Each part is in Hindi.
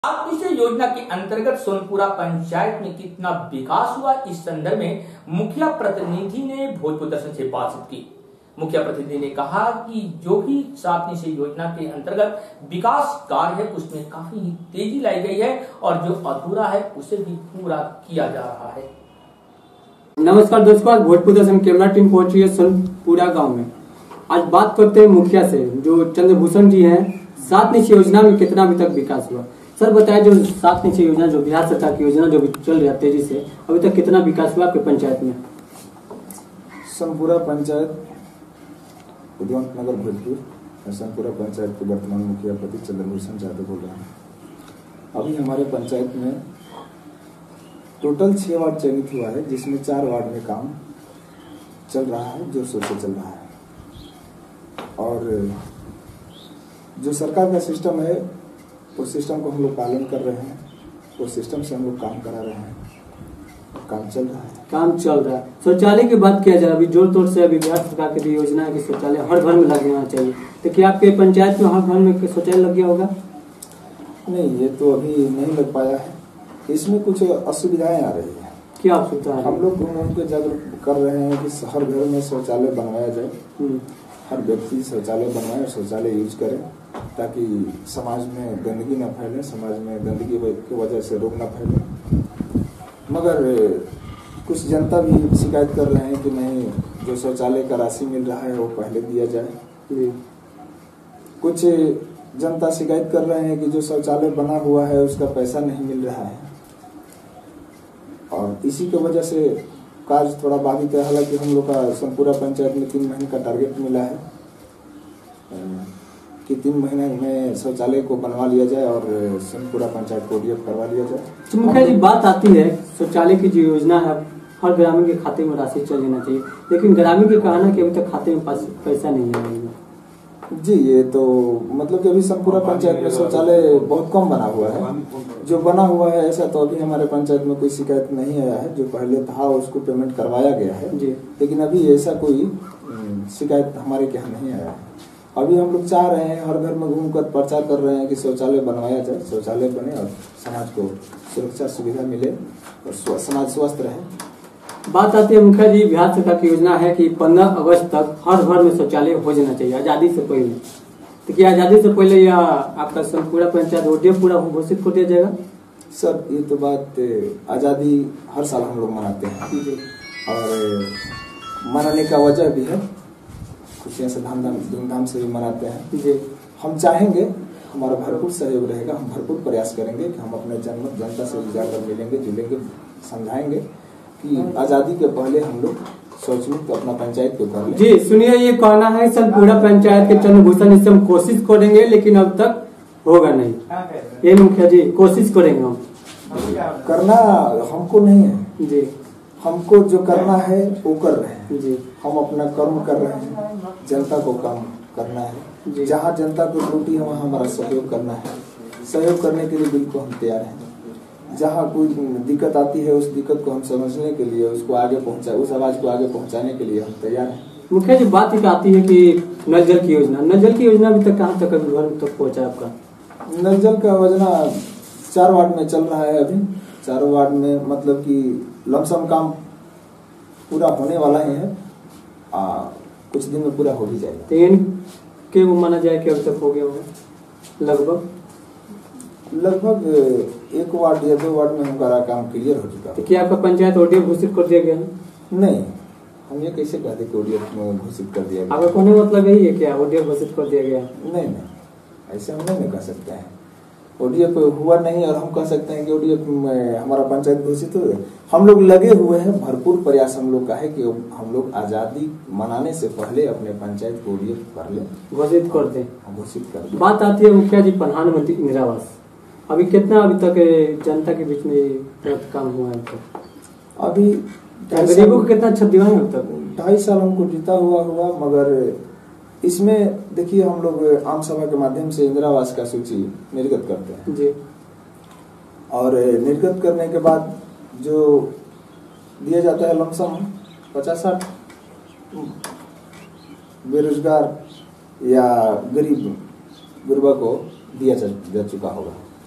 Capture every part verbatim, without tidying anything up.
निश्चय योजना के अंतर्गत सोनपुरा पंचायत में कितना विकास हुआ, इस संदर्भ में मुखिया प्रतिनिधि ने भोजपुर दर्शन से बातचीत की। मुखिया प्रतिनिधि ने कहा कि जो भी सात निश्चय योजना के अंतर्गत विकास कार्य है उसमें काफी ही तेजी लाई गई है और जो अधूरा है उसे भी पूरा किया जा रहा है। नमस्कार दोस्तों, आज भोजपुर दर्शन कैमरा टीम पहुंची है सोनपुरा गांव में। आज बात करते हैं मुखिया से, जो चंद्रभूषण जी हैं। सात निश्चय योजना में कितना अभी तक विकास हुआ, सर बताएं। जो सात निश्चय योजना, जो बिहार सरकार की योजना जो चल रही है तेजी से, अभी तक कितना विकास हुआ आपके पंचायत में? सोनपुरा पंचायत उद्यवंत नगर भोजपुर, सोनपुरा पंचायत के वर्तमान मुखिया पति चंद्रभूषण यादव बोल रहे हैं। अभी हमारे पंचायत में टोटल छह वार्ड चयनित हुआ है, जिसमें चार वार्ड में काम चल रहा है, जोर शोर से चल रहा है। और जो सरकार का सिस्टम है उस सिस्टम को हम लोग पालन कर रहे हैं, उस सिस्टम से हम लोग काम करा रहे हैं, काम चल रहा है। काम चल रहा है। शौचालय की बात किया जाए, अभी जोर तोड़ से अभी बिहार सरकार की योजना है कि शौचालय हर घर में लग जाना चाहिए, तो क्या आपके पंचायत में हर घर में शौचालय लग गया होगा? नहीं, ये तो अभी नहीं लग पाया है। इसमें कुछ असुविधाएं आ रही है। क्या असुविधा है? हम लोग उनको जागरूक कर रहे हैं कि हर घर में शौचालय बनवाया जाए, हर व्यक्ति शौचालय बनवाए, शौचालय यूज करे, ताकि समाज में गंदगी न फैले, समाज में गंदगी की वजह से रोग न फैले। मगर कुछ जनता भी शिकायत कर रहे हैं कि नहीं, जो शौचालय का राशि मिल रहा है वो पहले दिया जाए। कुछ जनता शिकायत कर रहे हैं कि जो शौचालय बना हुआ है उसका पैसा नहीं मिल रहा है, और इसी की वजह से कार्य थोड़ा बाधित है। हालांकि हम लोग का सोनपुरा पंचायत में तीन महीने का टारगेट मिला है कि तीन महीने में शौचालय को बनवा लिया जाए और सोनपुरा पंचायत को ओडीएफ करवा लिया जाए। मुखिया जी, बात आती है शौचालय की जो योजना है हर ग्रामीण के खाते में राशि चल जाना चाहिए, लेकिन ग्रामीण के कहना कि अभी तक खाते में पैसा नहीं है। जी, ये तो मतलब कि अभी सोनपुरा पंचायत में शौचालय बहुत कम बना हुआ है। जो बना हुआ है ऐसा तो अभी हमारे पंचायत में कोई शिकायत नहीं आया है। जो पहले था उसको पेमेंट करवाया गया है जी, लेकिन अभी ऐसा कोई शिकायत हमारे यहाँ नहीं आया है। अभी हम लोग चाह रहे हैं, हर घर में घूमकर प्रचार कर रहे हैं कि शौचालय बनवाया जाए, शौचालय बने और समाज को सुरक्षा सुविधा मिले और समाज स्वस्थ रहे। बात आती है मुखिया जी, बिहार सरकार की योजना है कि पंद्रह अगस्त तक हर घर में शौचालय हो जाना चाहिए, आजादी से पहले। तो क्या आजादी से पहले या आपका सोनपुरा पंचायत ओडीएफ पूरा घोषित कर दिया जाएगा? सर, ये तो बात, आजादी हर साल हम लोग मनाते हैं और मनाने का वजह भी है, खुशियाँ से धूमधाम धूमधाम से भी मनाते हैं जी। हम चाहेंगे, हमारा भरपूर सहयोग रहेगा, हम भरपूर प्रयास करेंगे कि हम अपने जन जनता से जाकर मिलेंगे, जुलेंगे, समझाएंगे कि आजादी के पहले हम लोग शौच मुक्त तो अपना पंचायत को कर लें। जी सुनिए, ये कहना है सर पूरा पंचायत के चंद्रभूषण, इससे हम कोशिश करेंगे लेकिन अब तक होगा नहीं। ये मुखिया जी, कोशिश करेंगे हम, करना हमको नहीं है जी, हमको जो करना है वो कर रहे हैं जी। हम अपना कर्म कर रहे हैं, जनता को काम करना है। जहाँ जनता को त्रुटि है वहाँ हमारा सहयोग करना है, सहयोग करने के लिए बिल्कुल हम तैयार हैं। जहाँ कोई दिक्कत आती है उस दिक्कत को हम समझने के लिए, उसको आगे पहुँचा उस आवाज को आगे पहुँचाने के लिए हम तैयार हैं। मुखिया जी, बात एक आती है कि नल जल की योजना, नल जल की योजना अभी तक कहाँ तक घर तक पहुँचा आपका? नल जल का योजना चार वार्ड में चल रहा है। अभी चारों वार्ड में मतलब कि लमसम काम पूरा होने वाला ही है, आ, कुछ दिन में पूरा हो ही जाएगा। तीन के वो माना जाए कि अभी तक हो गया होगा लगभग लगभग एक वार्ड या दो वार्ड में हमारा काम क्लियर हो चुका है। तो क्या आपका पंचायत ओडीएफ घोषित कर दिया गया है? नहीं, हम ये कैसे कहते कि ओडीएफ घोषित कर दिया गया? आपका कहने मतलब यही है क्या ओडीएफ घोषित कर दिया गया? नहीं नहीं, ऐसे हम नहीं कह सकते हैं। ओडीएफ हुआ नहीं और हम कह सकते हैं कि ओडीएफ हमारा पंचायत घोषित हो गया। हम लोग लगे हुए हैं, भरपूर प्रयास हम लोग का है कि हम लोग आजादी मनाने से पहले अपने पंचायत को ओडीएफ कर ले, घोषित कर दे, घोषित कर दे। बात आती है मुखिया जी, प्रधानमंत्री इंदिरा आवास, अभी कितना अभी तक जनता के बीच में काम हुआ है? अभी गरीबों को कितना अच्छा दिवाएं अब तक? ढाई साल हमको जीता हुआ हुआ, मगर इसमें देखिए हम लोग आम सभा के माध्यम से इंदिरा आवास का सूची निर्गत करते हैं जी, और निर्गत करने के बाद जो दिया जाता है लमसम पचास साठ बेरोजगार या गरीब गुरबा को दिया जा चुका होगा।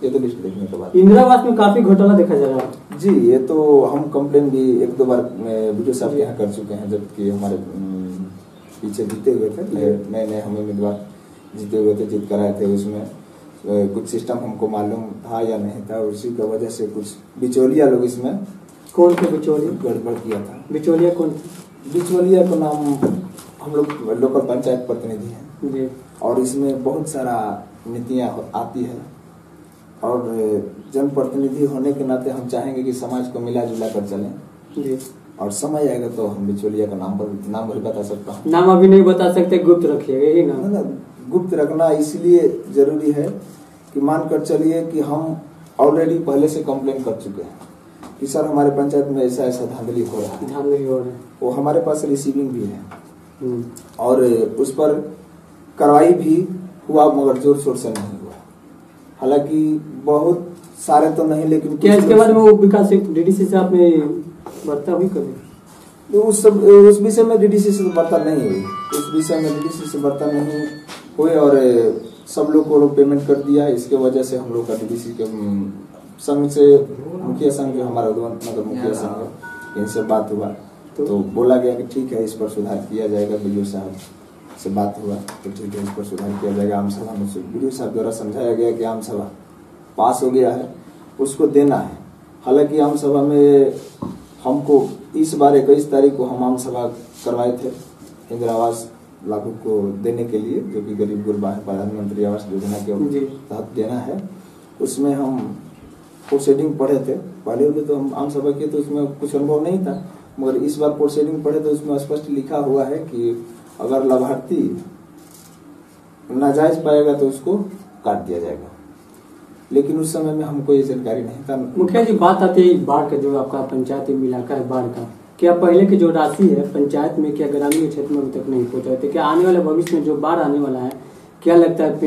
ये तो लिस्ट देखने के बाद। इंदिरा आवास में काफी घोटाला देखा जा रहा है। जी, ये तो हम कंप्लेन भी एक दो बार वीडियो साहब के यहाँ कर चुके हैं, जबकि हमारे पीछे जीते हुए थे, नए नए हम उम्मीदवार जीते हुए थे, जीत कराए थे। उसमें कुछ सिस्टम हमको मालूम था या नहीं था, उसी की वजह से कुछ बिचौलिया लोग इसमें। कौन थे बिचौलिया? गड़बड़ किया था। बिचौलिया कौन थे? बिचौलिया का नाम हम लोग लोकल पंचायत प्रतिनिधि हैं जी। और इसमें बहुत सारा नीतियाँ आती है और जनप्रतिनिधि होने के नाते हम चाहेंगे कि समाज को मिला जुला कर चलें जी। और समय आएगा तो हम बिचौलिया का नाम पर नाम भी बता सकता हूँ। नाम अभी नहीं बता सकते, गुप्त रखिएगा यही नाम। ना, गुप्त रखना इसलिए जरूरी है कि मान कर चलिए कि हम ऑलरेडी पहले से कंप्लेन कर चुके हैं कि सर हमारे पंचायत में ऐसा ऐसा धांधली हो रहा है, धांधली हो रहा है। वो हमारे पास रिसीविंग भी है और उस पर कार्रवाई भी हुआ, मगर जोर शोर से नहीं हुआ। हालांकि बहुत सारे तो नहीं, लेकिन क्या इसके बारे में वो विकास डीडीसी से आपने वार्ता हुई कभी? तो उस सब उस विषय में डीडीसी से वार्ता नहीं हुई, उस विषय में डीडीसी से वार्ता नहीं हुई और सब लोग को पेमेंट कर दिया। इसके वजह से हम लोग का डीडीसी के संघ से मुखिया संघ जो हमारा नगर मुखिया संघ, इनसे बात हुआ तो, तो बोला गया कि ठीक है, इस पर सुधार किया जाएगा। बीडीओ साहब से बात हुआ तो ठीक है, इस पर सुधार किया जाएगा। आम सभा में बीडीओ साहब द्वारा समझाया गया कि आम सभा पास हो गया है, उसको देना है। हालांकि आम सभा में हमको इस बार इक्कीस तारीख को हम आम सभा करवाए थे इंदिरा आवास लागू को देने के लिए, जो कि गरीब गुरबा है, प्रधानमंत्री आवास योजना के तहत देना है। उसमें हम प्रोसीडिंग पढ़े थे, पहले वाले तो हम आम सभा किए तो उसमें कुछ अनुभव नहीं था, मगर इस बार प्रोसीडिंग पढ़े तो उसमें स्पष्ट लिखा हुआ है कि अगर लाभार्थी नाजायज पाएगा तो उसको काट दिया जाएगा। लेकिन उस समय में हमको ये जानकारी नहीं था। मुखिया जी, बात आती है बाढ़ का, जो आपका पंचायत में इलाका है बाढ़ का, क्या पहले की जो राशि है पंचायत में क्या ग्रामीण क्षेत्र में अभी तक नहीं पहुंचा थे? क्या आने वाले भविष्य में जो बाढ़ आने वाला है, क्या लगता है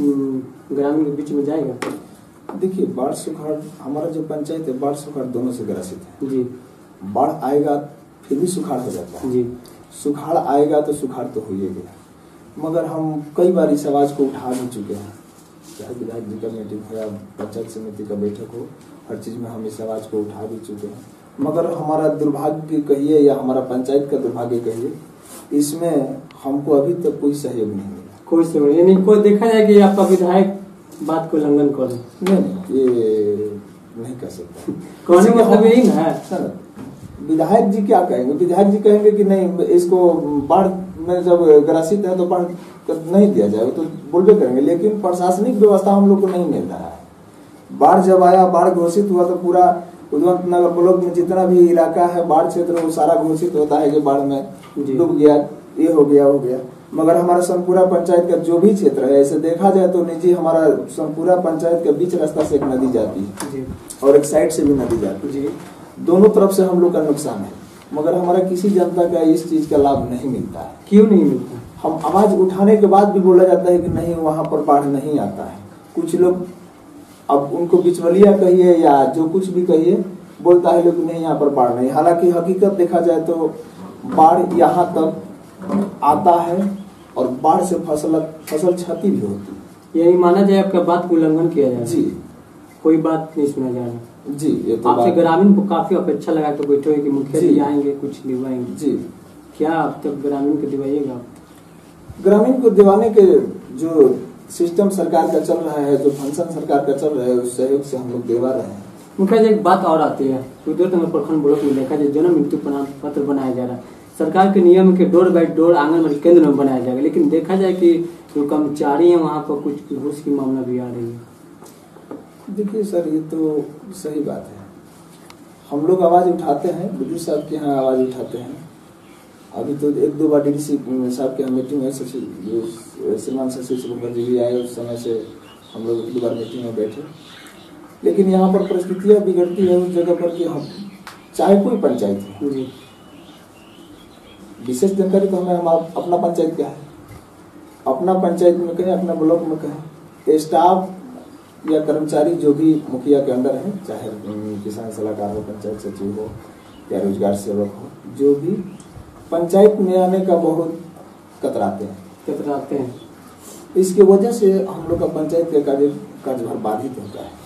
ग्रामीण के बीच में जाएगा? देखिए, बाढ़ सुखाड़ हमारा जो पंचायत है, बाढ़ सुखाड़ दोनों से ग्रसित है जी। बाढ़ आएगा फिर भी सुखाड़ हो जाता है जी। सुखाड़ आएगा तो सुखाड़ तो हो ही गया, मगर हम कई बार इस आवाज को उठा भी चुके हैं, चाहे विधायक जी का मीटिंग हो या पंचायत समिति का बैठक हो, हर चीज में हम इस आवाज को उठा भी चुके हैं। मगर हमारा दुर्भाग्य कहिए या हमारा पंचायत का दुर्भाग्य कहिए, इसमें हमको अभी तक कोई सहयोग नहीं मिला। कोई सहयोग नहीं, कोई देखा जाए कि आपका विधायक बात को उल्लंघन कर रहे? नहीं नहीं, ये नहीं कर सकता। कहने का मतलब यही ना है। विधायक जी क्या कहेंगे? विधायक जी कहेंगे कि नहीं, इसको बाढ़ में जब ग्रसित है तो बाढ़ नहीं दिया जाए, तो बोलबे करेंगे। लेकिन प्रशासनिक व्यवस्था हम लोग को नहीं मिल रहा है। बाढ़ जब आया, बाढ़ घोषित हुआ तो पूरा उद्वंत नगर ब्लॉक में जितना भी इलाका है बाढ़ क्षेत्र, वो सारा घोषित होता है कि बाढ़ में डूब गया, ये हो गया हो गया। मगर हमारा सोनपुरा पंचायत का जो भी क्षेत्र है, ऐसे देखा जाए तो निजी हमारा सोनपुरा पंचायत के बीच रास्ता से एक नदी जाती है जी। और एक साइड से भी नदी जाती है जी। दोनों तरफ से हम लोग का नुकसान है, मगर हमारा किसी जनता का इस चीज का लाभ नहीं मिलता है। क्यों नहीं मिलता? हम आवाज उठाने के बाद भी बोला जाता है कि नहीं, वहां पर बाढ़ नहीं आता है। कुछ लोग, अब उनको बिचवलिया कहिए या जो कुछ भी कहिए, बोलता है लोग नहीं, यहाँ पर बाढ़ नहीं। हालांकि हकीकत देखा जाए तो बाढ़ यहाँ तक आता है और बाढ़ से फसल फसल क्षति भी होती है। यही माना जाए आपका बात को उल्लंघन किया जाए जी, कोई बात नहीं सुना जा रहा जी। ये तो आपसे ग्रामीण को काफी अपेक्षा लगा के बैठे हुए कि मुखिया जी आएंगे, कुछ दिवाएंगे जी। क्या अब तक ग्रामीण को दिवाइएगा आप? ग्रामीण को दिवाने के जो सिस्टम सरकार का चल रहा है, जो फंक्शन सरकार का चल रहा है, उस सहयोग से हम लोग दिवा रहे हैं। मुखिया जी, एक बात और आती है, प्रखंड ब्लॉक में देखा जाए जन्म मृत्यु प्रमाण पत्र बनाया जा रहा है, सरकार के नियम के डोर बाई डोर आंगनबाड़ी केंद्र में बनाया जाएगा, लेकिन देखा जाए कि जो कर्मचारी है वहाँ पर कुछ घूस की मामला भी आ रही है। देखिए सर, ये तो सही बात है, हम लोग आवाज उठाते हैं, बीडीओ साहब के यहाँ आवाज उठाते हैं। अभी तो एक दो बार डीडीसी साहब के यहाँ मीटिंग है, श्रीमान शशि शुभंकर जी भी आए, उस समय से हम लोग एक दो बार मीटिंग में बैठे। लेकिन यहाँ पर परिस्थितियाँ बिगड़ती है उस जगह पर कि हम चाहे कोई पंचायत है, विशेष जानकारी तो हमें हम अपना पंचायत क्या है, अपना पंचायत में कहें, अपना ब्लॉक में कहें, स्टाफ या कर्मचारी जो भी मुखिया के अंडर है, चाहे किसान सलाहकार हो, पंचायत सचिव हो या रोजगार सेवक हो, जो भी पंचायत में आने का बहुत कतराते हैं कतराते हैं इसके वजह से हम लोग का पंचायत का कार्य कार्यभार बाधित होता है।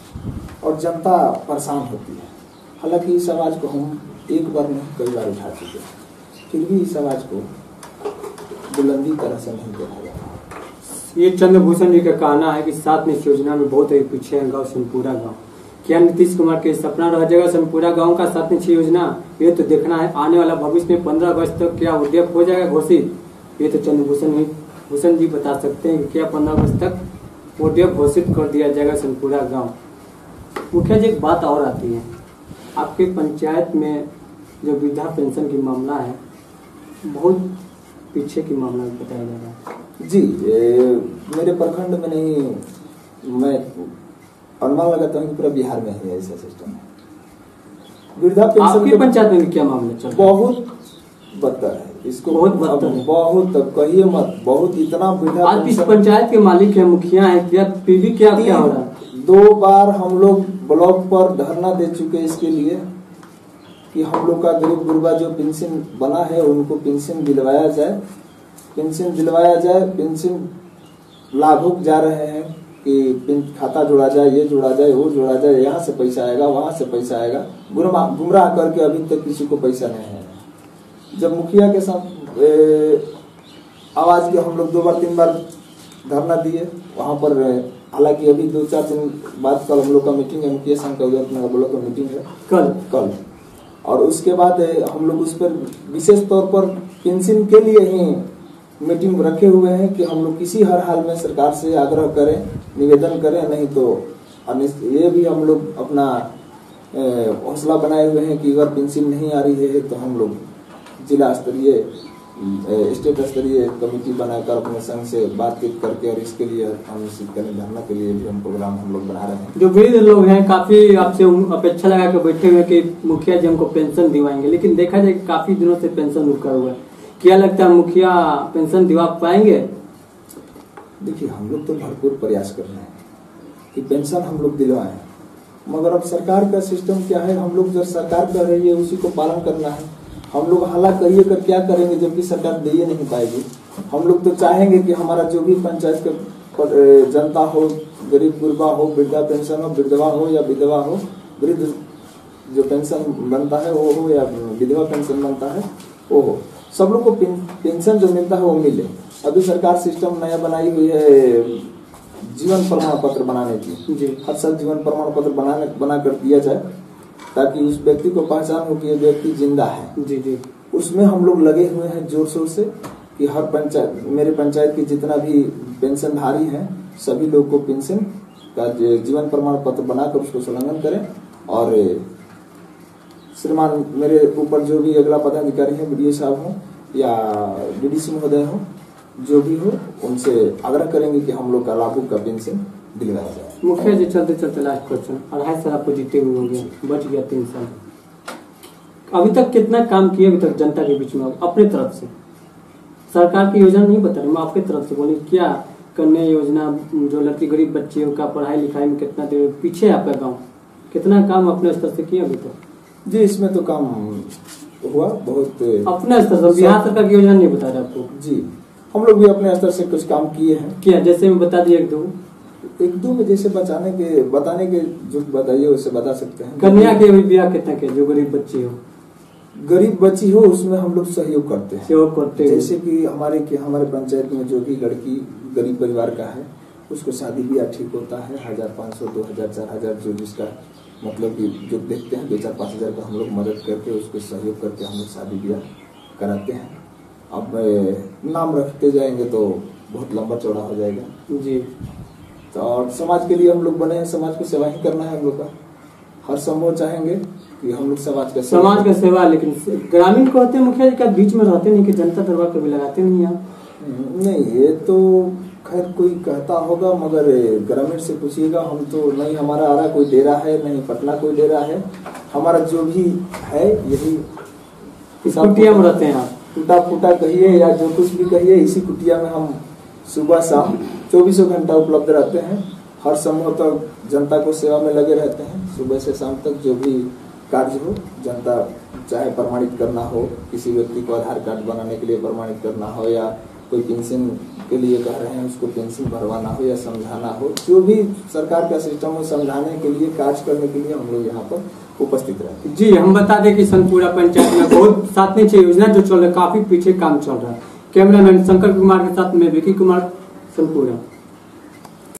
और जनता परेशान होती है। हालांकि इस आवाज को हम एक बार नहीं कई बार उठा चुके हैं, फिर भी इस आवाज को बुलंदी तरह से नहीं देखा जाता। ये चंद्रभूषण जी का कहना है कि सात निश्चय योजना में बहुत ही पीछे है गाँव सोनपुरा गाँव। क्या नीतीश कुमार के सपना रह जाएगा सोनपुरा गांव का सात निश्चय योजना? ये तो देखना है आने वाला भविष्य में पंद्रह अगस्त तक क्या उद्योग हो जाएगा घोषित। ये तो चंद्रभूषण भूषण जी बता सकते हैं कि क्या पंद्रह अगस्त तक उद्योग घोषित कर दिया जाएगा सोनपुरा गांव। मुखिया जी एक बात और आती है, आपके पंचायत में जो वृद्धा पेंशन की मामला है बहुत पीछे की मामला बताया जा रहा है। जी ए, मेरे प्रखंड में नहीं, मैं अनुमान लगाता हूँ कि पूरा बिहार में है ऐसा सिस्टम है। वृद्धा पेंशन आपकी पंचायत में क्या मामला चल रहा है? बहुत बदतर है, इसको बहुत बदतर है। बहुत अब कहिए मत, बहुत इतना वृद्धा आप इस पंचायत के मालिक है, मुखिया है, क्या पीढ़ी क्या क्या हो रहा है? दो बार हम लोग ब्लॉक पर धरना दे चुके इसके लिए कि हम लोग का गरीब गुरबा जो पेंशन बना है उनको पेंशन दिलवाया जाए, पेंशन दिलवाया जाए। पेंशन लाभुक जा रहे हैं कि खाता जोड़ा जाए, ये जोड़ा जाए, वो जोड़ा जाए, यहाँ से पैसा आएगा, वहां से पैसा आएगा, गुमराह गुमराह करके अभी तक किसी को पैसा नहीं है। जब मुखिया के साथ आवाज के हम लोग दो बार तीन बार धरना दिए वहां पर, हालांकि अभी दो चार दिन बाद कल हम लोग का मीटिंग है, मुखिया संघ का उदयपुर ब्लॉक का मीटिंग है कल कल और उसके बाद हम लोग उस पर विशेष तौर पर पेंशन के लिए ही मीटिंग रखे हुए हैं कि हम लोग किसी हर हाल में सरकार से आग्रह करें, निवेदन करें, नहीं तो ये भी हम लोग अपना हौसला बनाए हुए हैं कि अगर पेंशन नहीं आ रही है तो हम लोग जिला स्तरीय स्टेट स्तरीय कमेटी बनाकर अपने संघ से बातचीत करके और इसके लिए हम करें, धरना के लिए भी हम प्रोग्राम हम लोग बना रहे हैं। जो वृद्ध लोग हैं काफी आपसे अपेक्षा लगा के बैठे हुए कि मुखिया जी हमको पेंशन दिवाएंगे, लेकिन देखा जाए कि काफी दिनों से पेंशन रुका हुआ है। क्या लगता है मुखिया पेंशन दिवा पाएंगे? देखिए हम लोग तो भरपूर प्रयास कर रहे हैं कि पेंशन हम लोग दिलवाएं, मगर अब सरकार का सिस्टम क्या है, हम लोग जो सरकार कर रही है उसी को पालन करना है। हम लोग हल्ला करिए कर क्या करेंगे जबकि सरकार दे ही नहीं पाएगी। हम लोग तो चाहेंगे कि हमारा जो भी पंचायत के जनता हो, गरीब गुरबा हो, वृद्धा पेंशन हो, विधवा हो या विधवा हो, वृद्ध जो पेंशन बनता है वो हो या विधवा पेंशन बनता है वो हो, सब लोग को पेंशन जो मिलता है वो मिले। अभी सरकार सिस्टम नया बनाई हुई है जीवन प्रमाण पत्र बनाने की, हर साल जीवन प्रमाण पत्र बनाने बना कर दिया जाए ताकि उस व्यक्ति को पहचान हो कि ये व्यक्ति जिंदा है। जी जी उसमें हम लोग लगे हुए हैं जोर शोर से कि हर पंचायत, मेरे पंचायत की जितना भी पेंशनधारी हैं सभी लोग को पेंशन का जीवन प्रमाण पत्र बनाकर उसको संलग्न करें। और श्रीमान मेरे ऊपर जो भी अगला पदाधिकारी है, बीडीओ साहब हो या डीडीसी महोदय हो, जो भी हो, उनसे आग्रह करेंगे कि हम लोग का लाभुक का पेंशन दिलवाया जाए। मुखिया जी चलते चलते लास्ट क्वेश्चन, अढ़ाई साल आपको जीते हुए हो गया, बच गया तीन साल, अभी तक कितना काम किए अभी तक जनता के बीच में अपने तरफ से? सरकार की योजना नहीं बता रही, मैं आपकी तरफ से बोली क्या कन्या योजना, जो लड़की गरीब बच्चियों का पढ़ाई लिखाई में कितना देर पीछे है आपका गाँव, कितना काम अपने स्तर से किया अभी तक? जी इसमें तो काम हुआ बहुत अपने स्तर से, बिहार सरकार की योजना नहीं बता रहे आपको? जी हम लोग भी अपने स्तर से कुछ काम किए हैं। क्या जैसे मैं बता दिए एक दो एक दो में जैसे बचाने के बताने के जो बताइए उससे बता सकते हैं। कन्या के अभी ब्याह कितना के जो गरीब बच्ची हो, गरीब बच्ची हो उसमें हम लोग सहयोग करते हैं, सहयोग करते हैं। जैसे कि हमारे कि हमारे पंचायत में जो भी लड़की गरीब परिवार का है उसको शादी ब्याह ठीक होता है, हजार पाँच सौ दो हजार चार हजार जो जिसका मतलब कि जो देखते हैं दो चार पाँच हजार का हम लोग मदद करके उसको सहयोग करके हम लोग शादी ब्याह कराते हैं। अब नाम रखते जाएंगे तो बहुत लंबा चौड़ा हो जाएगा जी। तो और समाज के लिए हम लोग बने हैं, समाज की सेवा ही करना है हम लोग का, हर संभव चाहेंगे कि हम लोग समाज का समाज का सेवा। लेकिन ग्रामीण को होते हैं मुखिया जी का बीच में रहते नहीं कि जनता दरबार कभी लगाते नहीं आप? नहीं ये तो खैर कोई कहता होगा, मगर ग्रामीण से पूछिएगा, हम तो नहीं हमारा आ रहा कोई डेरा है, नहीं पटना कोई डेरा है, हमारा जो भी है यही कुटिया में रहते हैं आप, टूटा फूटा कहिए या जो कुछ भी कहिए, इसी कुटिया में हम सुबह शाम चौबीसों घंटा उपलब्ध रहते हैं, हर संभव तक जनता को सेवा में लगे रहते हैं। सुबह से शाम तक जो भी कार्य हो, जनता चाहे प्रमाणित करना हो, किसी व्यक्ति को आधार कार्ड बनाने के लिए प्रमाणित करना हो या कोई पेंशन के लिए कह रहे हैं उसको पेंशन भरवाना हो या समझाना हो, जो भी सरकार का सिस्टम हो समझाने के लिए, कार्य करने के लिए हम लोग यहाँ पर उपस्थित रहते हैं। जी, हम बता दें कि सनपुरा पंचायत में बहुत सात निश्चय योजना जो चल रहा है, काफी पीछे काम चल रहा है। कैमरामैन शंकर कुमार के साथ में विकी कुमार, सनपुरा।